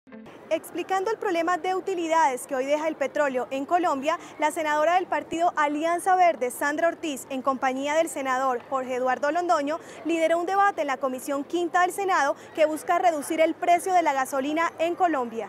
Explicando el problema de utilidades que hoy deja el petróleo en Colombia, la senadora del partido Alianza Verde, Sandra Ortiz, en compañía del senador Jorge Eduardo Londoño, lideró un debate en la Comisión Quinta del Senado que busca reducir el precio de la gasolina en Colombia.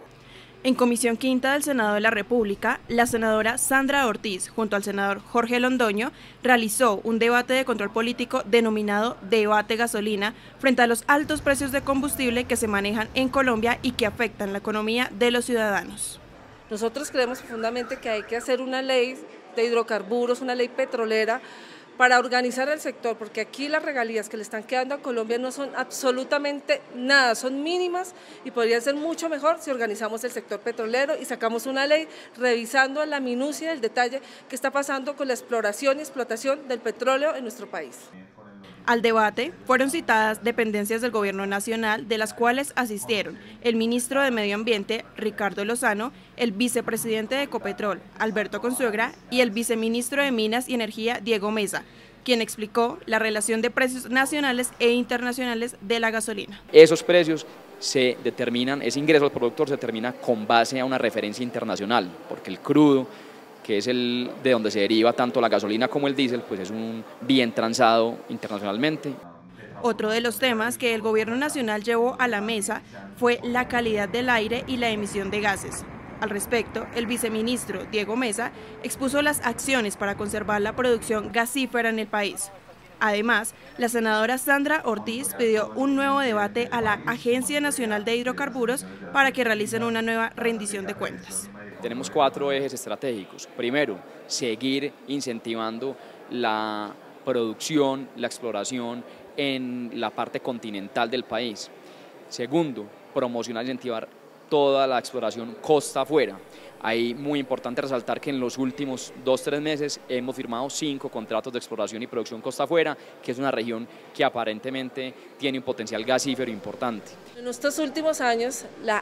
En Comisión Quinta del Senado de la República, la senadora Sandra Ortiz, junto al senador Jorge Londoño, realizó un debate de control político denominado Debate Gasolina frente a los altos precios de combustible que se manejan en Colombia y que afectan la economía de los ciudadanos. Nosotros creemos profundamente que hay que hacer una ley de hidrocarburos, una ley petrolera, para organizar el sector, porque aquí las regalías que le están quedando a Colombia no son absolutamente nada, son mínimas y podrían ser mucho mejor si organizamos el sector petrolero y sacamos una ley revisando la minucia, el detalle que está pasando con la exploración y explotación del petróleo en nuestro país. Al debate fueron citadas dependencias del Gobierno Nacional, de las cuales asistieron el ministro de Medio Ambiente, Ricardo Lozano, el vicepresidente de Ecopetrol, Alberto Consuegra, y el viceministro de Minas y Energía, Diego Mesa, quien explicó la relación de precios nacionales e internacionales de la gasolina. Esos precios se determinan, ese ingreso al productor se determina con base a una referencia internacional, porque el crudo, que es el de donde se deriva tanto la gasolina como el diésel, pues es un bien transado internacionalmente. Otro de los temas que el Gobierno Nacional llevó a la mesa fue la calidad del aire y la emisión de gases. Al respecto, el viceministro Diego Mesa expuso las acciones para conservar la producción gasífera en el país. Además, la senadora Sandra Ortiz pidió un nuevo debate a la Agencia Nacional de Hidrocarburos para que realicen una nueva rendición de cuentas. Tenemos 4 ejes estratégicos. Primero, seguir incentivando la producción, la exploración en la parte continental del país. Segundo, promocionar e incentivar toda la exploración costa afuera. Ahí muy importante resaltar que en los últimos 2-3 meses hemos firmado 5 contratos de exploración y producción costa afuera, que es una región que aparentemente tiene un potencial gasífero importante. En estos últimos años, la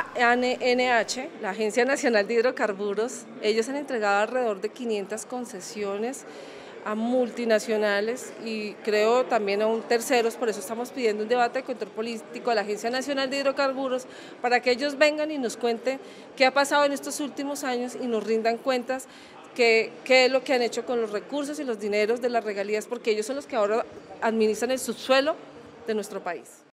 ANH, la Agencia Nacional de Hidrocarburos, ellos han entregado alrededor de 500 concesiones a multinacionales y creo también a terceros, por eso estamos pidiendo un debate de control político a la Agencia Nacional de Hidrocarburos para que ellos vengan y nos cuenten qué ha pasado en estos últimos años y nos rindan cuentas qué es lo que han hecho con los recursos y los dineros de las regalías, porque ellos son los que ahora administran el subsuelo de nuestro país.